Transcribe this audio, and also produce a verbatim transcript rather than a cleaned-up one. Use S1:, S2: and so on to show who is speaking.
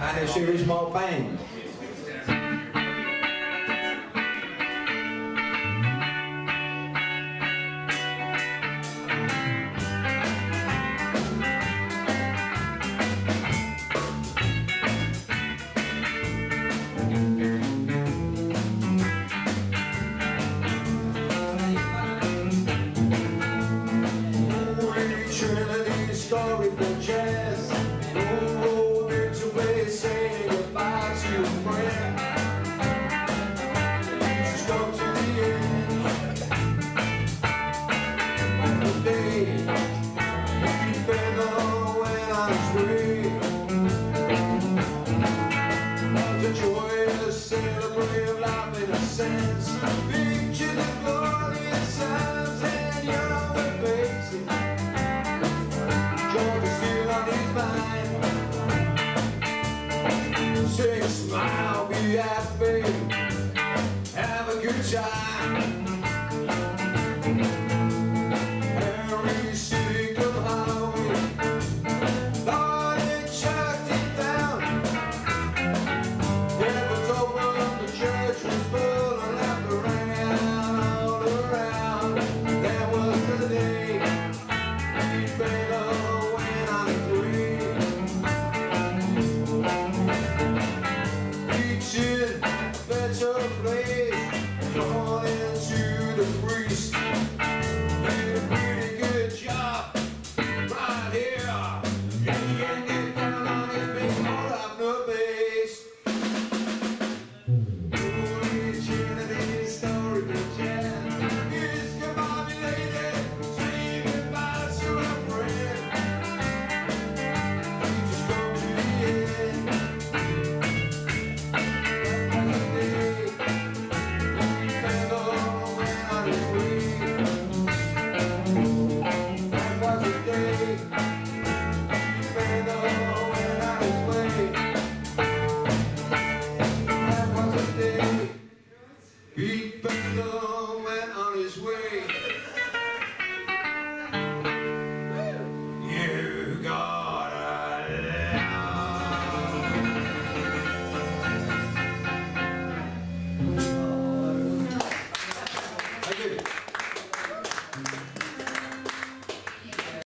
S1: and it's your small band.
S2: Story for jazz, oh, it's a way saying goodbye to your friend. Just come to the end of the day. He Bendall went on his way. The joyous celebrate of life in a sense. Picture the glorious times and young faces. George is still on his mind. Say a smile, be happy, have a good time. Every city come highway, Lord, it chucked it down. Heaven's open, the church was full, and laughter rang out all around. That was the day he Bendall went on his way. Reaching a better place, calling to the priest. Did a pretty good job right here. He can get down on his big hold up no bass. Reaching a big story to jazz. Here's your mommy lady, saying goodbye to a friend. You just come to the end. That was the day he Bendall went on his way. That was the day he Bendall went on his way. That was the day he Bendall went on his way.